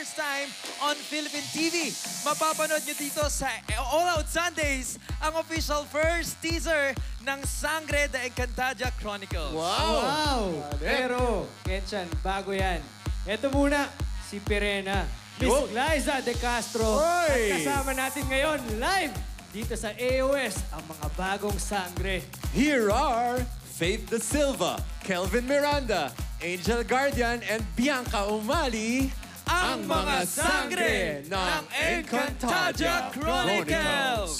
first time on Philippine TV. Mapapanood nyo dito sa All Out Sundays ang official first teaser ng Sangre de Encantadia Chronicles. Wow! Pero, Kenchan, bago yan. Ito muna, si Pirena. Miss Glyza De Castro. At kasama natin ngayon live dito sa AOS ang mga bagong sangre. Here are Faith De Silva, Kelvin Miranda, Angel Guardian, and Bianca Umali, Ang mga sangre ng Encantadia Chronicles.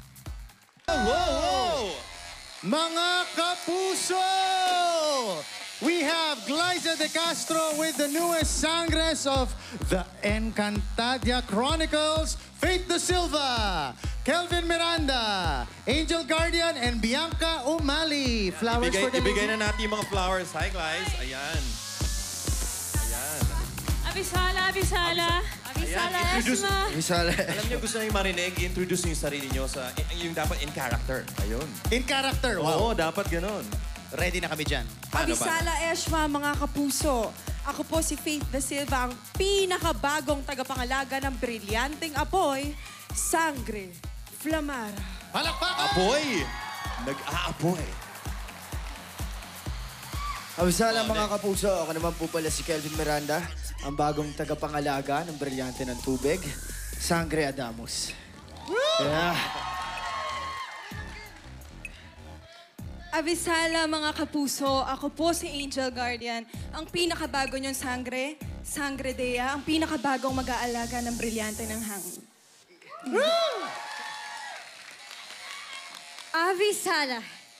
Whoa! Mga kapuso! We have Glyza De Castro with the newest sangres of the Encantadia Chronicles, Faith De Silva, Kelvin Miranda, Angel Guardian, and Bianca Umali. Flowers for the Ibigay na natin yung mga flowers. Hi, guys. Ayan. Ayan. Abisala, Abisala. Abisala, Esma. Alam niyo, gusto nyo marinig, introduce yung sarili niyo sa, yung dapat in character. Ayun. In character, wow. Oo, dapat ganun. Ready na kami dyan. Abisala, Esma, mga kapuso. Ako po si Faith De Silva, ang pinakabagong tagapangalaga ng brilyanteng apoy, Sangre Flamara. Palakpakan! Apoy! Nag-aapoy. Abisala mga kapuso, ako naman po pala si Kelvin Miranda, ang bagong tagapangalaga ng brilyante ng tubig, Sangre Adamus. Yeah. Abisala, mga kapuso, ako po si Angel Guardian, ang pinakabago niyong sangre, Sangre Dea, ang pinakabagong mag-aalaga ng brilyante ng hangin. Abisala.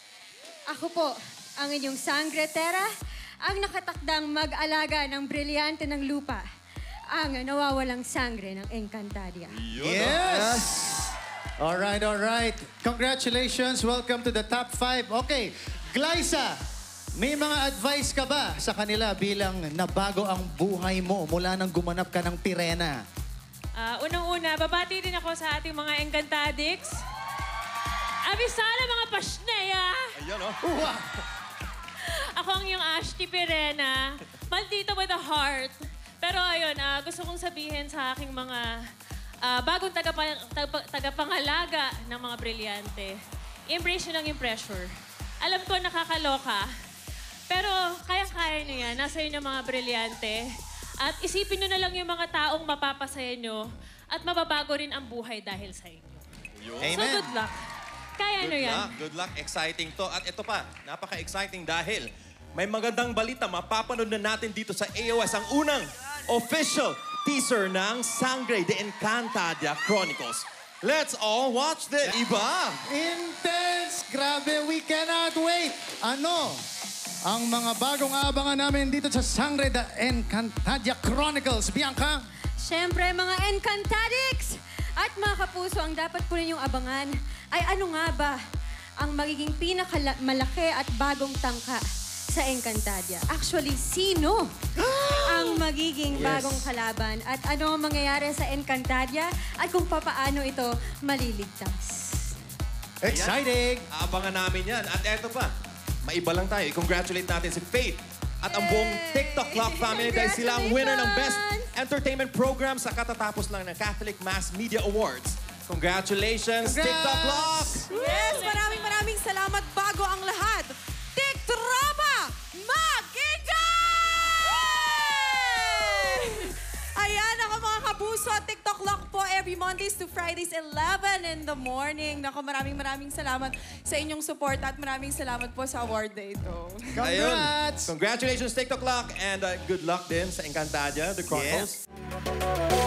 Ako po, ang inyong Sangre Terra, ang nakatakdang mag-alaga ng brilyante ng lupa, ang nawawalang sangre ng Encantadia. Yes! All right. Congratulations. Welcome to the top 5. Okay, Glyza, may mga advice ka ba sa kanila bilang nabago ang buhay mo mula nang gumanap ka ng Pirena? Unang-una, babati din ako sa ating mga Encantadix. Abisala, mga pasneya! Ayun, oh. Wow! Ako ang yung Ashti Pirena, maldito with a heart. Pero ayun, gusto kong sabihin sa aking mga bagong tagapangalaga ng mga brilyante. Embrace nyo lang yung pressure. Alam ko nakakaloka, pero kaya-kaya nyo yan. Nasa inyo mga brilyante. At isipin nyo na lang yung mga taong mapapasaya nyo at mababago rin ang buhay dahil sa inyo. Amen. So good luck. Kaya nyo yan. Good luck. Exciting to. At ito pa, napaka-exciting dahil may magandang balita. Mapapanood na natin dito sa AOS ang unang official teaser ng Sangre de Encantadia Chronicles. Let's all watch the iba! Intense! Grabe, we cannot wait! Ano ang mga bagong abangan namin dito sa Sangre de Encantadia Chronicles? Bianca? Siyempre, mga Encantadix! At mga kapuso, ang dapat po ninyong abangan ay ano nga ba ang magiging pinakamalaki at bagong tangka sa Encantadia. Actually, sino ang magiging bagong kalaban at ano ang mangyayari sa Encantadia at kung papaano ito maliligtas. Exciting! Abangan namin yan. At eto pa, maiba lang tayo. I-congratulate natin si Faith at ang buong TikTok Clock family dahil sila ang winner ng Best Entertainment Program sa katatapos lang ng Catholic Mass Media Awards. Congratulations, TikTok Clock! Yes, maraming salamat bago ang lahat. TikTropa! Magigay! Ayan ako mga kapuso. TikTok Lock po every Mondays to Fridays, 11 in the morning. Naku, maraming salamat sa inyong support at maraming salamat po sa award na ito. Congrats! Ayun. Congratulations, TikTok Clock, and good luck din sa Encantadia, The Chronicles. Yes.